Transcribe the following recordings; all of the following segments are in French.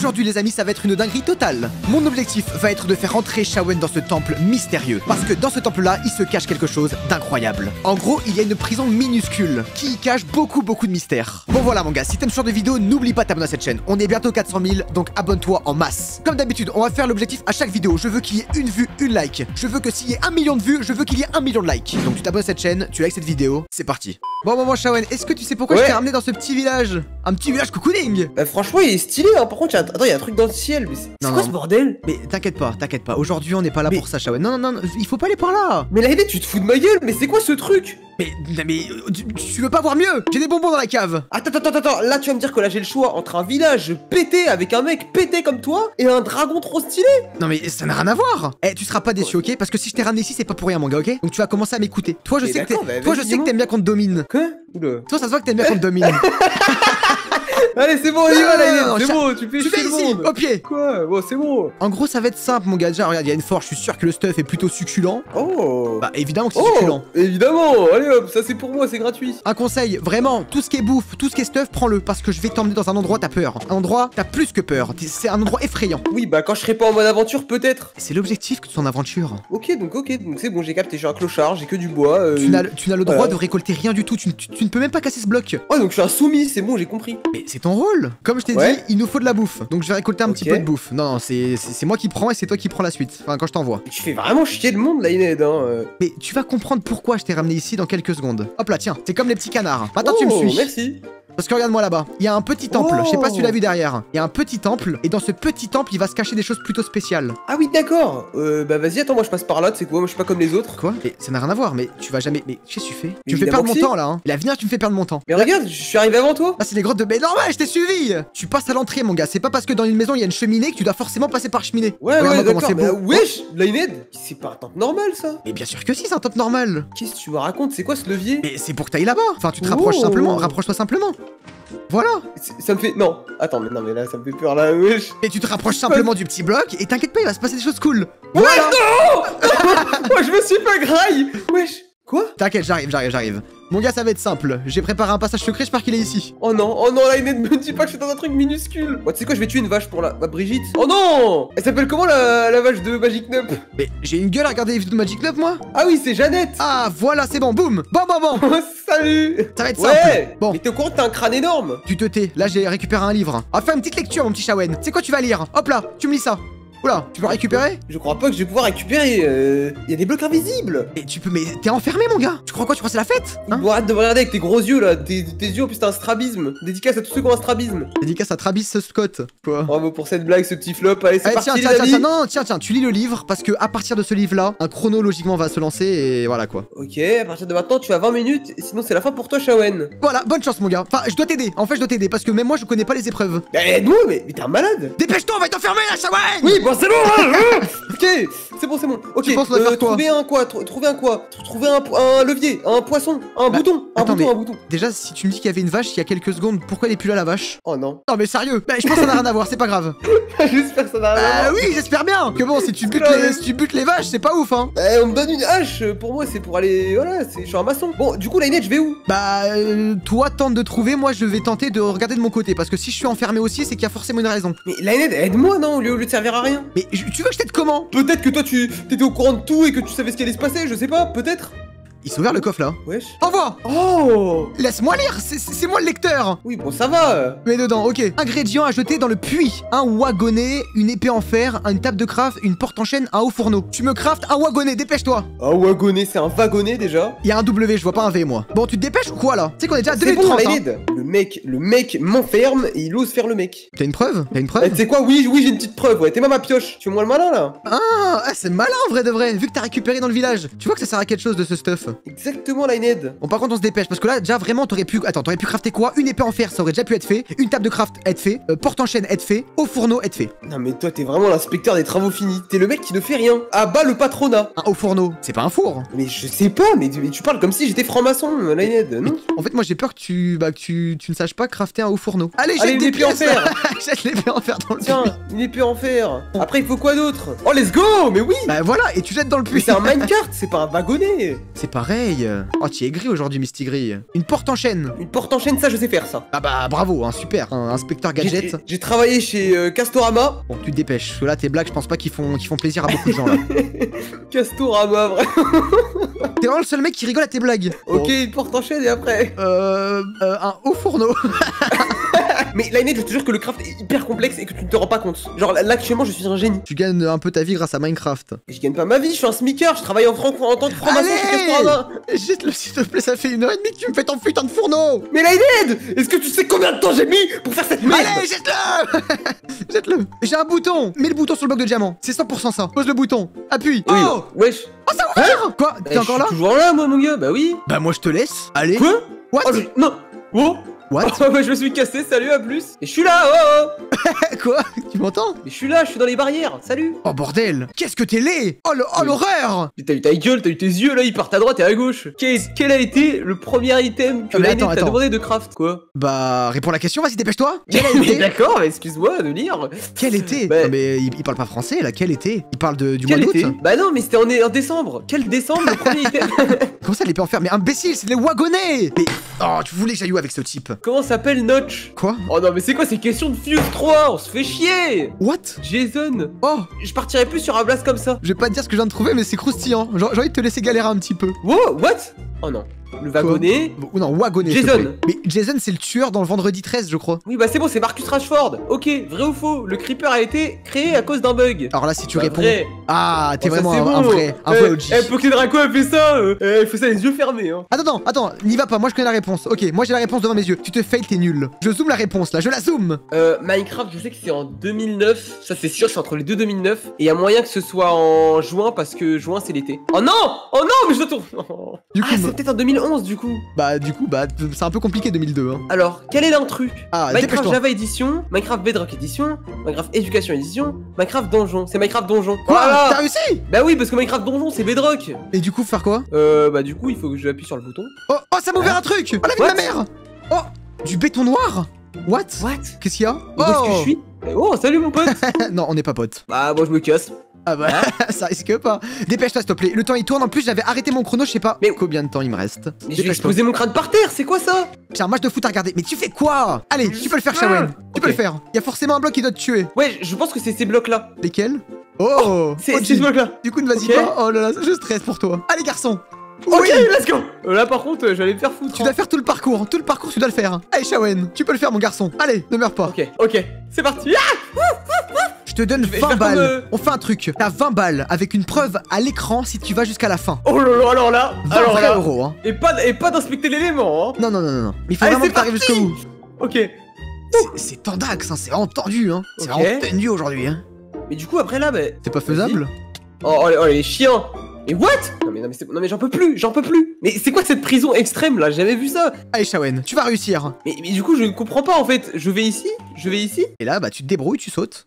Aujourd'hui les amis, ça va être une dinguerie totale. Mon objectif va être de faire entrer Shawen dans ce temple mystérieux. Parce que dans ce temple là, il se cache quelque chose d'incroyable. En gros, il y a une prison minuscule qui y cache beaucoup de mystères. Bon voilà mon gars, si t'aimes ce genre de vidéo, n'oublie pas de t'abonner à cette chaîne. On est bientôt 400 000, donc abonne-toi en masse. Comme d'habitude, on va faire l'objectif à chaque vidéo. Je veux qu'il y ait une vue, une like. Je veux que s'il y ait 1 million de vues, je veux qu'il y ait 1 million de likes. Donc tu t'abonnes à cette chaîne, tu likes cette vidéo, c'est parti. Bon moment Shawen, est-ce que tu sais pourquoi je t'ai ramené dans ce petit village? Un petit village cocooning. Bah franchement il est stylé hein. Par contre attends, il y a un truc dans le ciel. Mais c'est quoi ce bordel? Mais t'inquiète pas. Aujourd'hui on n'est pas là pour ça Shawen. Non, il faut pas aller par là. Mais là tu te fous de ma gueule. Mais c'est quoi ce truc? Mais tu veux pas voir mieux? J'ai des bonbons dans la cave. Attends, là tu vas me dire que là j'ai le choix entre un village pété avec un mec pété comme toi et un dragon trop stylé? Non mais ça n'a rien à voir. Eh tu seras pas déçu ok? Parce que si je t'ai ramené ici c'est pas pour rien mon gars ok? Donc tu vas commencer à m'écouter. Toi je sais que t'aimes bien qu'on te domine. Quoi? Oula. Toi ça se voit que t'aimes bien qu'on te domine. Allez c'est bon on y va là, c'est bon, tu fais chier le ici, monde. au pied. Quoi? Bon c'est bon. En gros ça va être simple mon gars, déjà regarde il y a une forge, je suis sûr que le stuff est plutôt succulent. Oh. Bah évidemment que c'est succulent. Évidemment, allez hop, ça c'est pour moi, c'est gratuit. Un conseil, vraiment, tout ce qui est bouffe, tout ce qui est stuff, prends-le, parce que je vais t'emmener dans un endroit t'as peur. Un endroit, t'as plus que peur, c'est un endroit effrayant. Oui bah quand je serai pas en mode aventure peut-être. C'est l'objectif que tu sois en aventure. Ok donc c'est bon, j'ai capté, j'ai un clochard, j'ai que du bois. Tu n'as le droit de récolter rien du tout, tu ne peux même pas casser ce bloc. Ouais donc je suis un soumis, c'est bon, j'ai compris. Mais c'est ton rôle. Comme je t'ai dit, il nous faut de la bouffe. Donc je vais récolter un petit peu de bouffe. Non, c'est moi qui prends et c'est toi qui prends la suite. Enfin quand je t'envoie. Tu fais vraiment chier le monde là Ined hein. Mais tu vas comprendre pourquoi je t'ai ramené ici dans quelques secondes. Hop là tiens, c'est comme les petits canards. Maintenant tu me suis. Merci. Parce que regarde-moi là-bas, il y a un petit temple, je sais pas si tu l'as vu derrière. Il y a un petit temple, et dans ce petit temple, il va se cacher des choses plutôt spéciales. Ah oui, d'accord. Bah vas-y, attends, moi je passe par là, tu sais quoi, moi je suis pas comme les autres. Quoi? Mais ça n'a rien à voir, mais tu vas jamais... Mais qu'est-ce que tu fais? Tu me fais perdre mon temps là, hein. L'avenir, tu me fais perdre mon temps. Mais regarde, je suis arrivé avant toi. Ah, c'est les grottes de... Mais normal, je t'ai suivi. Tu passes à l'entrée, mon gars, c'est pas parce que dans une maison, il y a une cheminée que tu dois forcément passer par cheminée. Ouais, d'accord, bah wesh, la Ined, c'est pas un temple normal ça. Mais bien sûr que si, c'est un temple normal. Qu'est-ce que tu me racontes? C'est quoi ce levier? Mais c'est pour que t'ailles là-bas. Enfin, tu te rapproches simplement, rapproche-toi simplement. Voilà. Ça me fait... Non, attends, mais là, ça me fait peur, là, wesh. Et tu te rapproches simplement du petit bloc, et t'inquiète pas, il va se passer des choses cool. Voilà. Wesh, non. Moi, je me suis pas graille. Wesh. Quoi? T'inquiète, j'arrive. Mon gars, ça va être simple. J'ai préparé un passage secret, j'espère qu'il est ici. Oh non, la Ined, me dis pas que je suis dans un truc minuscule. Moi, tu sais quoi, je vais tuer une vache pour la Brigitte. Oh non. Elle s'appelle comment la vache de Magic Nup? Mais j'ai une gueule à regarder les vidéos de Magic Nup, moi. Ah oui, c'est Jeannette. Ah, voilà, c'est bon, boum. Bon. Salut. Ça va être simple. Bon. Mais t'es au courant que t'as un crâne énorme? Tu te tais, là j'ai récupéré un livre. Ah, fais une petite lecture, mon petit Shawen. C'est quoi tu vas lire? Hop là, tu me lis ça. Oula, tu peux récupérer? Je crois pas que je vais pouvoir récupérer. Y a des blocs invisibles. Et tu peux, mais t'es enfermé, mon gars. Tu crois quoi? Tu crois que c'est la fête? Hein? Bon, arrête de me regarder avec tes gros yeux là. Tes yeux en plus t'as un strabisme. Dédicace à tous ceux qui ont un strabisme. Dédicace à Travis Scott. Quoi? Bravo pour cette blague, ce petit flop. Allez, c'est parti. Tiens, tu lis le livre parce que à partir de ce livre-là, un chrono logiquement va se lancer et voilà quoi. Ok, à partir de maintenant, tu as 20 minutes. Sinon, c'est la fin pour toi, Shawen. Voilà, bonne chance, mon gars. Enfin, je dois t'aider. En fait, je dois t'aider parce que même moi, je connais pas les épreuves. Aide-moi, mais t'es un malade. Dépêche-toi, on va t'enfermer là, Shawen. Oui, bon, c'est bon. Ok, c'est bon. Ok, tu penses faire quoi? Trouver un quoi? Trouver un levier, un poisson, un bouton. Un bouton. Déjà, si tu me dis qu'il y avait une vache il y a quelques secondes, pourquoi elle est plus là, la vache? Oh non. Non, mais sérieux. Bah, je pense que ça n'a rien à voir, c'est pas grave. J'espère que ça n'a rien à voir. Oui, j'espère bien. Que bon, si tu butes les vaches, c'est pas ouf, hein. On me donne une hache. Pour moi, c'est pour aller. Voilà, je suis un maçon. Bon, du coup, la Ined, je vais où? Bah, toi, tente de trouver. Moi, je vais tenter de regarder de mon côté. Parce que si je suis enfermé aussi, c'est qu'il y a forcément une raison. Mais la Ined, aide-moi, non, au lieu de servir à rien. Mais tu veux que je t'aide comment? Peut-être que toi, tu t'étais au courant de tout et que tu savais ce qui allait se passer, je sais pas, peut-être. Il s'est ouvert le coffre là. Wesh. Envoie. Oh. Laisse-moi lire, c'est moi le lecteur. Oui, bon, ça va. Mets dedans, ok. Ingrédients à jeter dans le puits. Un wagonnet, une épée en fer, une table de craft, une porte en chaîne, un haut fourneau. Tu me craftes un wagonnet, dépêche-toi. Un wagonnet, c'est un wagonnet déjà. Il y a un W, je vois pas un V moi. Bon, tu te dépêches ou quoi là? Tu sais qu'on est déjà à 2 minutes 30 hein. Le mec m'enferme et il ose faire le mec. T'as une preuve? Tu sais quoi? Oui, j'ai une petite preuve, ouais. T'es ma pioche. Tu fais moi le malin là. Ah, c'est malin en vrai de vrai. Vu que t'as récupéré dans le village. Tu vois que ça sert à quelque chose de ce stuff. Exactement, la Ined. Bon, par contre, on se dépêche parce que là, déjà vraiment, t'aurais pu crafter quoi? Une épée en fer, ça aurait déjà pu être fait. Une table de craft, être fait. Porte en chaîne, être fait. Au fourneau, être fait. Non, mais toi, t'es vraiment l'inspecteur des travaux finis. T'es le mec qui ne fait rien. Ah bah le patronat. Un haut fourneau, c'est pas un four. Mais je sais pas, mais tu parles comme si j'étais franc-maçon, la Ined, non? En fait, moi, j'ai peur que tu ne saches pas crafter un haut fourneau. Allez, jette des pièces en fer. Jette l'épée en fer dans le puits. Tiens, une épée en fer. Après, il faut quoi d'autre? Oh, let's go. Mais oui. Bah voilà, et tu jettes dans le puits. Mais c'est un minecart, c'est pas un wagonnet. C'est pas pareil. Oh, tu es aigri aujourd'hui, Misty Gris. Une porte en chaîne. Une porte en chaîne, ça je sais faire ça. Ah bah bravo, hein, super. Un inspecteur gadget. J'ai travaillé chez Castorama. Bon, tu te dépêches. Parce que là, tes blagues, je pense pas qu'ils font plaisir à beaucoup de gens là. Castorama, vrai. T'es vraiment le seul mec qui rigole à tes blagues. Ok, Bon. une porte en chaîne et après. Un haut fourneau. Mais Lined, je te jure que le craft est hyper complexe et que tu ne te rends pas compte. Genre là actuellement, je suis un génie. Tu gagnes un peu ta vie grâce à Minecraft. Et je gagne pas ma vie, je suis un smicker, je travaille en tant que franc-maçon chez Allez, Castorama. jette-le s'il te plaît, ça fait 1h30 que tu me fais ton putain de fourneau. Mais Lined, est-ce que tu sais combien de temps j'ai mis pour faire cette merde? Allez, jette-le. Jette-le. J'ai un bouton. Mets le bouton sur le bloc de diamant. C'est 100% ça. Pose le bouton. Appuie. Oui, Oh, wesh. oh ça ouvre. Quoi? T'es encore là? Je suis toujours là, moi, mon gars, bah oui. Bah moi je te laisse. Allez. Quoi? What? Oh, non. Oh. What? Oh, bah, je me suis cassé, salut, à plus. Et je suis là, oh, oh. Quoi? Tu m'entends? Mais je suis là, je suis dans les barrières, salut. Oh bordel. Qu'est-ce que t'es laid. Oh l'horreur. Mais t'as eu ta gueule, t'as eu tes yeux là, ils partent à droite et à gauche. Quel a été le premier item que Ah, mais Lined t'a attends. demandé de craft, quoi? Bah réponds à la question, vas-y dépêche-toi. Quel a Mais été? d'accord, mais excuse-moi de lire. Quel été? Bah, Non mais il parle pas français là, quel été? Il parle du mois Quel d'août? été? Bah non, mais c'était en décembre. Quel décembre, le premier item? Comment ça les peut en faire? Mais imbécile, c'est les wagonnets. Mais oh, tu voulais que j'aille où avec ce type? Comment s'appelle Notch? Quoi? Oh non, mais c'est quoi ces questions de Fuse 3? On se fait chier. What? Jason. Oh, Je partirais plus sur un blast comme ça. je vais pas te dire ce que je viens de trouver, mais c'est croustillant. J'ai envie de te laisser galérer un petit peu. Wow, what? Oh non. Le wagonnet. Ou non, wagonnet. s'il te Jason. plaît. Mais Jason, c'est le tueur dans le vendredi 13, je crois. Oui, bah c'est bon, c'est Marcus Rashford. Ok, vrai ou faux? Le creeper a été créé à cause d'un bug. Alors là, si tu Bah, réponds. vrai. Ah, t'es Oh, ça, vraiment c'est un bon. vrai OG. Poké Draco a fait ça. Il fait ça les yeux fermés. Hein. Attends, n'y va pas, moi je connais la réponse. Ok, moi j'ai la réponse devant mes yeux. Tu te fail, t'es nul. Je zoome la réponse là, je la zoome. Minecraft, je sais que c'est en 2009. Ça, c'est sûr, c'est entre les deux 2009. Et il y a moyen que ce soit en juin parce que juin, c'est l'été. Oh non! Oh non, mais je dois tourner. Oh. Du coup, Ah, c'est peut-être en 2011 du coup. bah, c'est un peu compliqué 2002. Hein. Alors, quel est l'intrus? Ah, Minecraft dépêche-toi. Java Edition, Minecraft Bedrock Edition, Minecraft Education Edition, Minecraft Donjon. C'est Minecraft Donjon. Quoi? Voilà. T'as réussi? Bah oui, parce que Minecraft Donjon, c'est Bedrock. Et du coup, faire quoi? Bah du coup, il faut que j'appuie sur le bouton. Oh, ça m'a ouvert un truc! Oh la vie de What? ma mère! Oh, du béton noir? What? What? Qu'est-ce qu'il y a? Où est-ce que je suis? Oh, salut mon pote. Non, on n'est pas potes. Bah moi je me casse. Ah bah, ça risque pas. Dépêche-toi, s'il te plaît. Le temps il tourne. En plus, j'avais arrêté mon chrono, je sais pas Mais- combien de temps il me reste. Mais je vais Dépêche-toi. exploser mon crâne par terre, c'est quoi ça? J'ai un match de foot à regarder. Mais tu fais quoi? Allez, tu peux le faire, Shawen. Tu peux Ok. le faire. Il y a forcément un bloc qui doit te tuer. Ouais, je pense que c'est ces blocs là. Lesquels? Oh, C'est OG. ce bloc là. Du coup, ne vas-y Ok. pas. Oh là là, je stresse pour toi. Allez, garçon. Ok, Oui. let's go. Là par contre, je vais aller me faire foutre. Tu dois faire tout le parcours. Tout le parcours, tu dois le faire. Allez, Shawen, tu peux le faire, mon garçon. Allez, ne meurs pas. Ok, c'est parti. Ah, Je te donne vais 20 faire balles. comme, On fait un truc. T'as 20 balles avec une preuve à l'écran si tu vas jusqu'à la fin. oh là là, alors là. 20 Alors vrais là. euros, hein. Et pas d'inspecter l'élément, hein. Non. Mais il faut Allez, vraiment c'est que t'arrives parti. jusqu'au bout. Ok. C'est tendax, hein. C'est entendu, hein. C'est Ok. vraiment tendu aujourd'hui, hein. Mais du coup, après là, bah. C'est pas faisable? Oh les chiens. Mais what? Non mais j'en peux plus. Mais c'est quoi cette prison extrême là? J'ai jamais vu ça. Allez, Shawen, tu vas réussir. Mais du coup, je ne comprends pas en fait. Je vais ici. Et là, bah, tu te débrouilles, tu sautes.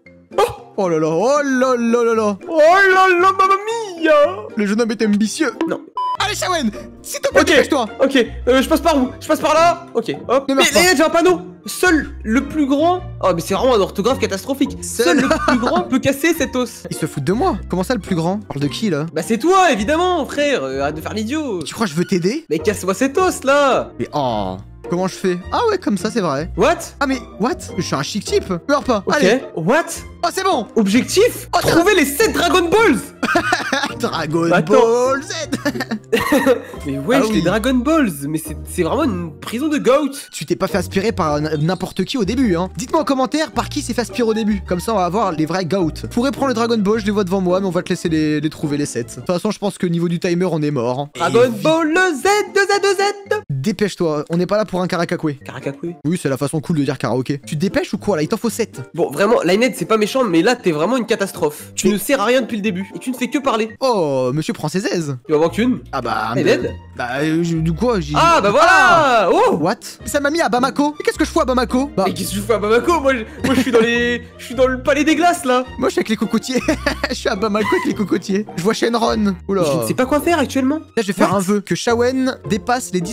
Oh là là, oh là là là là. Oh là là, mamma mia. Le jeune homme est ambitieux. Non. Allez, Shawen, s'il te plaît, Ok. dépêche-toi. Ok, je passe par où? Je passe par là? Ok, hop. Ne Mais meurs pas. j'ai un panneau. Seul le plus grand. Oh, mais c'est vraiment un orthographe catastrophique. Seul le plus grand peut casser cet os. Il se fout de moi. Comment ça, le plus grand? Parle de qui, là? Bah, c'est toi, évidemment, frère. Arrête de faire l'idiot. Tu crois que je veux t'aider? Mais casse-moi cet os là. Mais oh, comment je fais? Ah ouais, comme ça, c'est vrai. What? Ah mais, what? Je suis un chic type. Meurs pas. Ok. Allez. What? Oh, c'est bon. Objectif? Oh, Trouver les 7 Dragon Balls. Dragon Attends. Ball Z. Mais wesh, Ah oui. les Dragon Balls. Mais c'est vraiment une prison de goat. Tu t'es pas fait aspirer par n'importe qui au début, hein. Dites-moi en commentaire par qui s'est fait aspirer au début. Comme ça, on va voir les vrais goats. Pourrais prendre le Dragon Ball, je les vois devant moi, mais on va te laisser les trouver les 7. De toute façon, je pense que niveau du timer, on est mort. Hein. Dragon Et Ball Z. dépêche-toi, on n'est pas là pour un karakakoué. Karakakoué. Oui, c'est la façon cool de dire karaoké. Tu te dépêches ou quoi là? Il t'en faut 7. Bon, vraiment, Lined, c'est pas méchant, mais là, t'es vraiment une catastrophe. Tu Mais- ne sers à rien depuis le début. Et tu ne fais que parler. Oh, monsieur prend ses aises. Tu vas voir qu'une. Ah bah... Lined. du quoi j'ai... Ah, bah voilà. Oh. What? Ça m'a mis à Bamako. Mais qu'est-ce que je fous à Bamako? Bah, Mais qu'est-ce que tu fais à Bamako? Moi, je suis dans les. Je suis dans le palais des glaces là. moi je suis avec les cocotiers. Je suis à Bamako avec les cocotiers. Je vois Shenron. Oula. Je ne sais pas quoi faire actuellement. Là, je vais faire What? un vœu que Shawen dépasse les 10 de QI.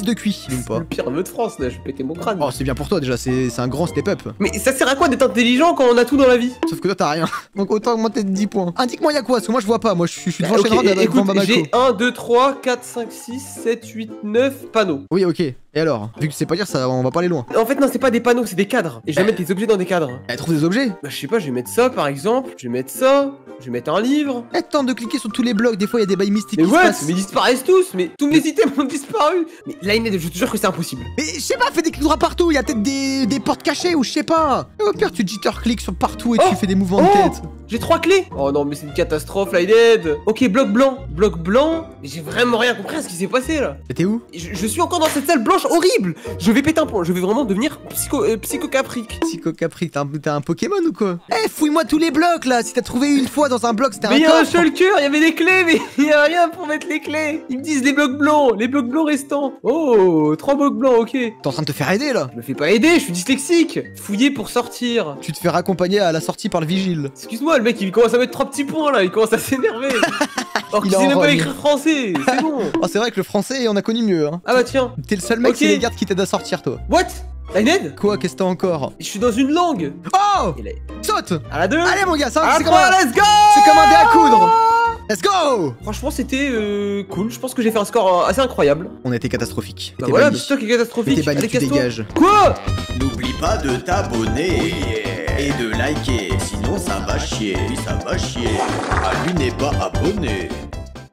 Même pas. Le pire vœu de France, là, je vais péter mon crâne. Oh, c'est bien pour toi déjà, c'est un grand step-up. Mais ça sert à quoi d'être intelligent quand on a tout dans la vie? Sauf que toi t'as rien. Donc autant augmenter de 10 points. Indique-moi y'a quoi, parce que moi je vois pas. Moi je suis devant Ok, Shenron avec écoute, Bamako. j'ai 1, 2, 3, 4, 5, 6, 7, 8, 9 panneaux. Oui, ok. Et alors? Vu que tu sais pas dire ça, on va pas aller loin. En fait, non, c'est pas des panneaux, c'est des cadres. Et je vais mettre des objets dans des cadres. Elle trouve des objets? Bah, je sais pas, je vais mettre ça par exemple. Je vais mettre ça. Je vais mettre un livre. Elle tente de cliquer sur tous les blocs, des fois il y a des bails mystiques Mais qui se ouais, passent. mais ils disparaissent tous. Mais tous mes items ont disparu. Mais Lionhead, je te jure que c'est impossible. Mais je sais pas, fais des clics droits partout, il y a peut-être des portes cachées ou je sais pas. Et au pire, tu jitter-cliques sur partout et tu fais des mouvements de tête. J'ai 3 clés. Oh non, mais c'est une catastrophe, Lionhead. Ok, bloc blanc. Bloc blanc. J'ai vraiment rien compris à ce qui s'est passé là. T'es où? Je suis encore dans cette salle blanche horrible. Je vais péter un point. Je vais vraiment devenir psychocaprique. Psycho-Capri, t'as un Pokémon ou quoi? Eh, fouille-moi tous les blocs là. Si t'as trouvé une fois dans un bloc, c'était un Mais il y a un coffre. shulker, il y avait des clés, mais il y a rien pour mettre les clés. Ils me disent les blocs blancs restants. Oh, 3 blocs blancs, ok. T'es en train de te faire aider là. Je me fais pas aider, je suis dyslexique. Fouiller pour sortir. Tu te fais raccompagner à la sortie par le vigile. Excuse-moi, le mec il commence à mettre 3 petits points là, il commence à s'énerver. Alors qu'il Il est sait en même pas rogne. écrire français, c'est bon. Oh, c'est vrai que le français, on a connu mieux, hein. Ah bah tiens, T'es le seul mec, Ok. c'est les gardes qui t'aident à sortir, toi. what? Lionhead? Quoi, qu'est-ce que t'as encore? Je suis dans une langue. Oh! Il est Saute! à la 2. Allez, mon gars, ça, à la c'est comme 3, un... let's go. C'est comme un dé à coudre! Let's go! Franchement, c'était cool. Je pense que j'ai fait un score assez incroyable. On a été catastrophique. Bah T'es voilà, banni. c'est toi qui est catastrophique. T'es banni, Allez, tu casse-toi. dégages. Quoi? N'oublie pas de t'abonner et de liker, sinon ça va chier, ça va chier. Ah, lui n'est pas abonné.